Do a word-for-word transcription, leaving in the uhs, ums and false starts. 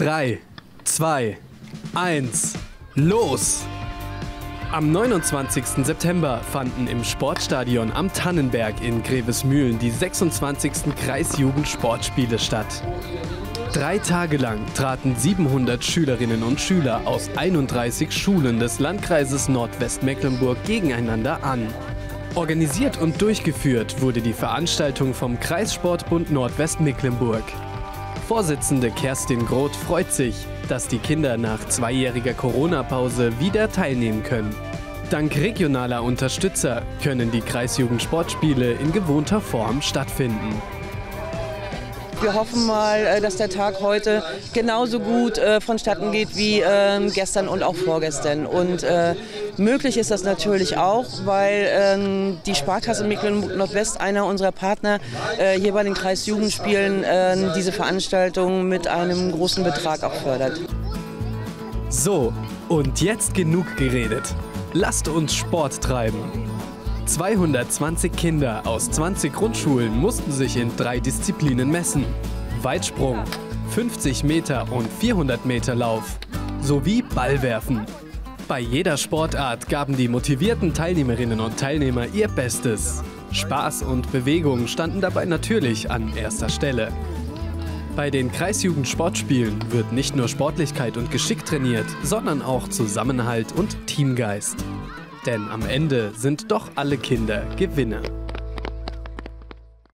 drei, zwei, eins, los! Am neunundzwanzigsten September fanden im Sportstadion am Tannenberg in Grevesmühlen die sechsundzwanzigsten Kreisjugendsportspiele statt. Drei Tage lang traten siebenhundert Schülerinnen und Schüler aus einunddreißig Schulen des Landkreises Nordwestmecklenburg gegeneinander an. Organisiert und durchgeführt wurde die Veranstaltung vom Kreissportbund Nordwestmecklenburg. Vorsitzende Kerstin Groth freut sich, dass die Kinder nach zweijähriger Corona-Pause wieder teilnehmen können. Dank regionaler Unterstützer können die Kreisjugendsportspiele in gewohnter Form stattfinden. Wir hoffen mal, dass der Tag heute genauso gut äh, vonstatten geht wie äh, gestern und auch vorgestern. Und äh, möglich ist das natürlich auch, weil äh, die Sparkasse Mecklenburg-Nordwest, einer unserer Partner, äh, hier bei den Kreisjugendspielen äh, diese Veranstaltung mit einem großen Betrag auch fördert. So, und jetzt genug geredet. Lasst uns Sport treiben. zweihundertzwanzig Kinder aus zwanzig Grundschulen mussten sich in drei Disziplinen messen. Weitsprung, fünfzig Meter und vierhundert Meter Lauf sowie Ballwerfen. Bei jeder Sportart gaben die motivierten Teilnehmerinnen und Teilnehmer ihr Bestes. Spaß und Bewegung standen dabei natürlich an erster Stelle. Bei den Kreisjugendsportspielen wird nicht nur Sportlichkeit und Geschick trainiert, sondern auch Zusammenhalt und Teamgeist. Denn am Ende sind doch alle Kinder Gewinner.